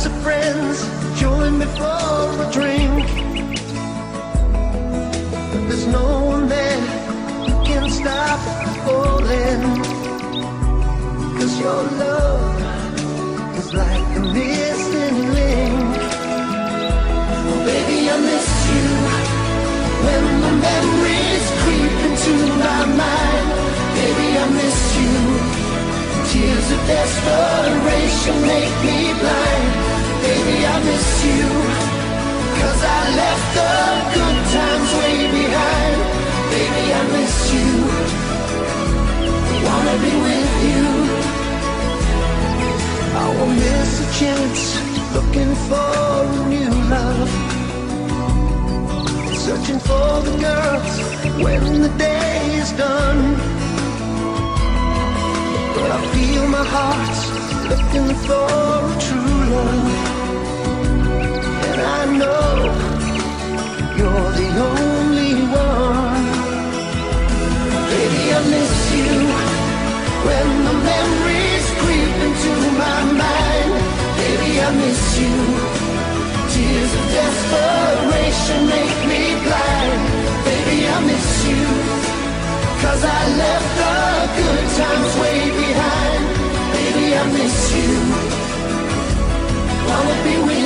of friends join me for a drink, but there's no one there who can stop falling, 'cause your love is like a missing link. Oh baby, I miss you when the memories creep into my mind. Baby, I miss you. Tears of desperation make me blind. Baby, I miss you, 'cause I left the good times way behind. Baby, I miss you, wanna be with you. I won't miss a chance, looking for a new love, searching for the girls when the day is done. But I feel my heart looking for a true love, and I know you're the only one. Baby, I miss you when the memories creep into my mind. Baby, I miss you. Tears of desperation make me blind. Baby, I miss you, 'cause I left the good times way behind. Baby, I miss you, wanna be with you.